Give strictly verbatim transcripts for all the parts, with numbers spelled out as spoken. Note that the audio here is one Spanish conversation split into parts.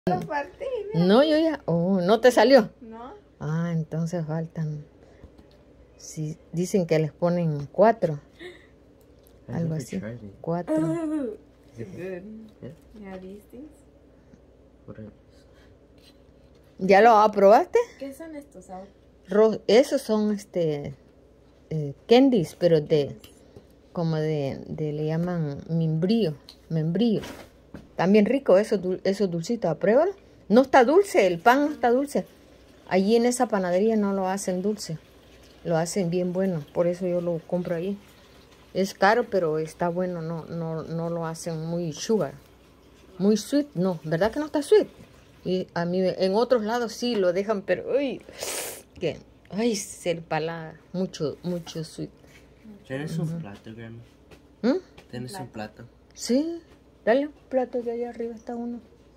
Lo partí, mira. No, yo ya... Oh, ¿no te salió? No. Ah, entonces faltan... Sí, dicen que les ponen cuatro. I Algo never así. tried it. Cuatro. Good. Yeah. Yeah, these things. What else? ¿Ya lo aprobaste? ¿Qué son estos ahora? Ro- esos son este eh, candies, pero de como de, de le llaman membrillo, membrillo. También rico esos dul- esos dulcitos, apruébalo. No está dulce, el pan no está dulce. Allí en esa panadería no lo hacen dulce, lo hacen bien bueno, por eso yo lo compro ahí. Es caro, pero está bueno, no no no lo hacen muy sugar, muy sweet, no, ¿verdad que no está sweet? Y a mí en otros lados sí lo dejan, pero uy, que ay, se empalaga mucho mucho sweet. ¿Tienes un plato, grandma? ¿Mm? ¿Tienes un plato? Sí, dale un plato de allá arriba está uno.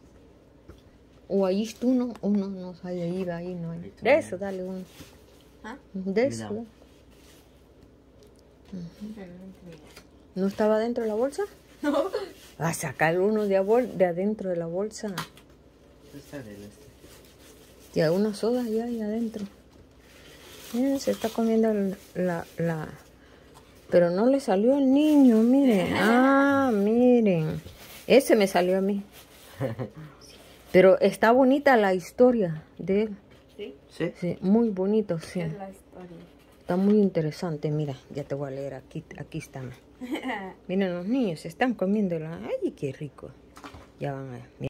O ahí está uno, uno no hay ahí, ahí no hay. De eso, dale uno. ¿Ah? De eso. Mira. ¿No estaba dentro de la bolsa? No. A sacar uno de, abol- de adentro de la bolsa. Está bien este. Y hay una soda allá ahí adentro. Miren, se está comiendo el- la, la... Pero no le salió al niño, miren. Ah, miren. Ese me salió a mí. Pero está bonita la historia de él. ¿Sí? ¿Sí? Sí, muy bonito, sí. Es la historia. Está muy interesante. Mira, ya te voy a leer. Aquí, aquí está. Miren, los niños se están comiendo la... Ay, qué rico. Ya van a ver.